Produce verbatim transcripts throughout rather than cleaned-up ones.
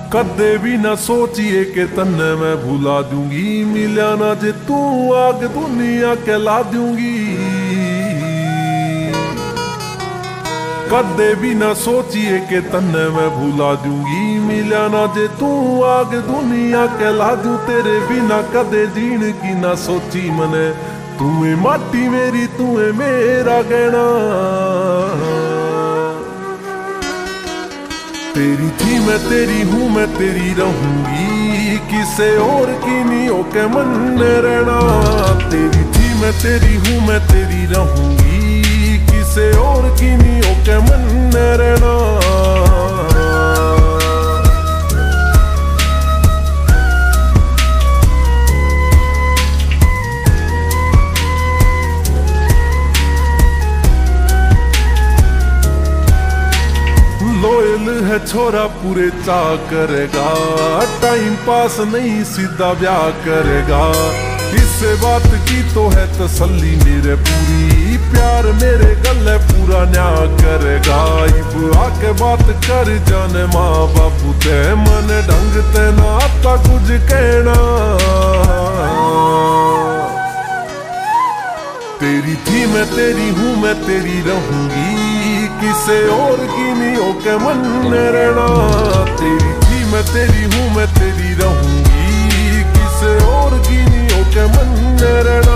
कदे भी ना सोचिए कि तन्ने मैं भुला दूंगी, मिला ना जे तू आग दुनिया कहला दूंगी। कदे भी ना सोचिए कि तन्ने मैं भुला दूंगी, मिला ना जे तू आग दुनिया कहला दूं। तेरे बिना कदे जीण की ना सोची मने, तू है माटी मेरी तू है मेरा गहना। तेरी थी मैं तेरी हूँ मैं तेरी रहूंगी, किसे और की नहीं होके मन रहना। तेरी थी मैं तेरी हूँ मैं तेरी रहूंगी, किसे और की नहीं होके मन रहना। लोयल है छोरा पूरे चा करेगा, टाइम पास नहीं सीधा ब्याह करेगा। इससे बात की तो है तसल्ली मेरे पूरी, प्यार मेरे गले पूरा न्याय करेगा। इब आके बात कर जाने माँ बापू ते, मन ढंग ते ना आता कुछ कहना। तेरी थी मैं तेरी हूँ मैं तेरी रहूंगी, किसे और की नहीं होके मन रहना। तेरी थी मैं तेरी हूँ मैं तेरी रहूंगी, किसे और की नहीं होके मन रहना।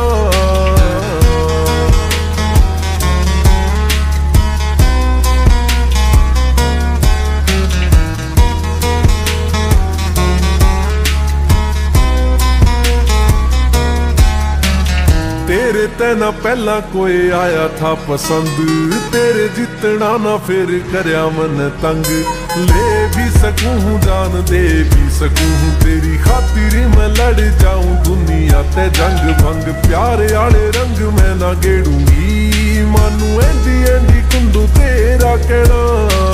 तेरे ते ना पहला कोई आया था पसंद, तेरे जितना ना फिर करया मन तंग। ले भी सकूं हूँ जान दे भी सकूं हूँ, तेरी खातिर मैं लड़ जाऊं दुनिया ते जंग भंग। प्यार आले रंग मैं ना गेड़ूंगी, मानू एंडी एंडी कुंडू तेरा कहना।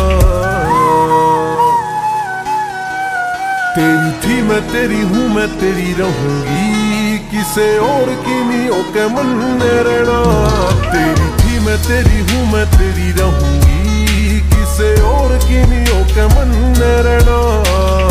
तेरी थी मैं तेरी हूँ मैं तेरी रहूंगी, किसे और की नहीं होके मन रहना। तेरी थी मैं तेरी हूँ मैं तेरी रहूंगी, किसे और की नहीं होके मन रहना।